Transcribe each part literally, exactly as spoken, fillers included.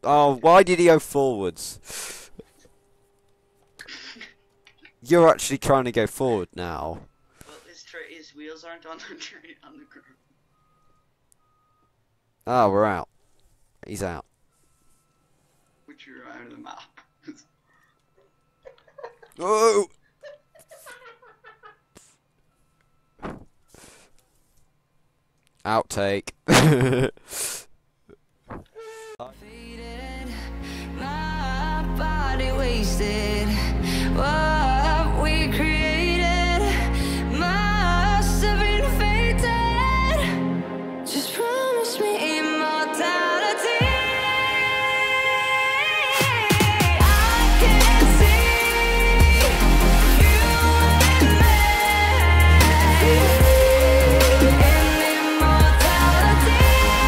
Oh, why did he go forwards? You're actually trying to go forward now. Well, his, tra his wheels aren't on the train on the ground. Ah, we're out. He's out. Which you're out of the map. Oh! Outtake. Faded, my body wasted. What we created must have been fated. Just promise me immortality. I can see you and me in immortality.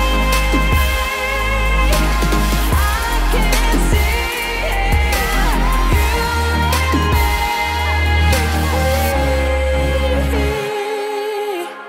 I can see you and me.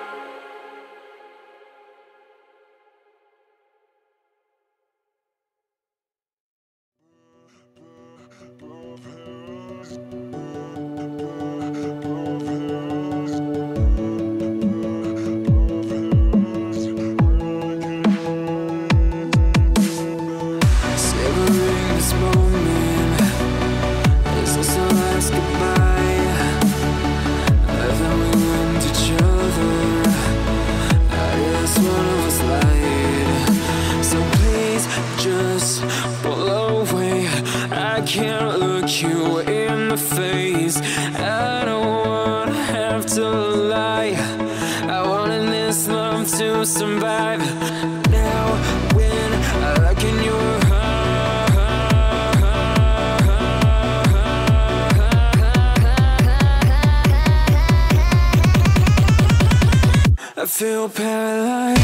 Savoring this moment, is this our last goodbye? I thought we loved each other, I guess one of us lied. So please just pull away, I can't look you in the face. I don't wanna have to lie, I wanted this love to survive. Now when I look in your I feel paralyzed.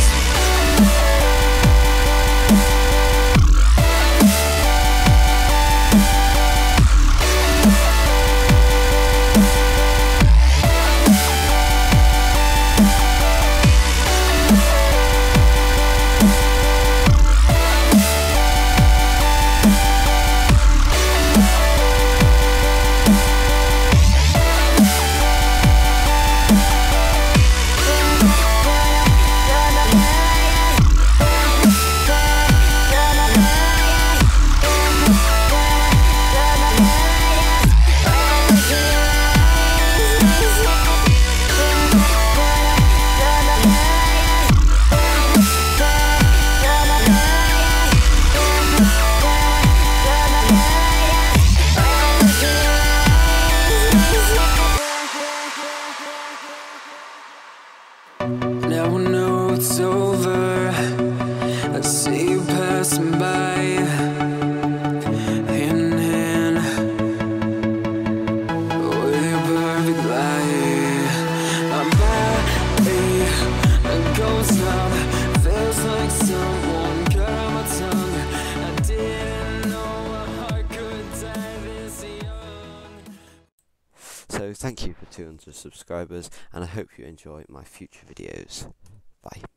Now I know it's over, I see you passing by, hand in hand, with your perfect light. My body goes numb, feels like someone cut my tongue. I didn't know a heart could die this young. So thank you for two hundred subscribers, and I hope you enjoy my future videos. Bye.